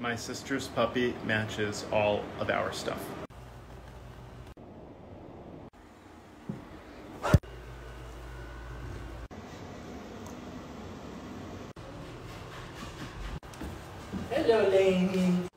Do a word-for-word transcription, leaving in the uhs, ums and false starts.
my sister's puppy matches all of our stuff. Hello, Lainey.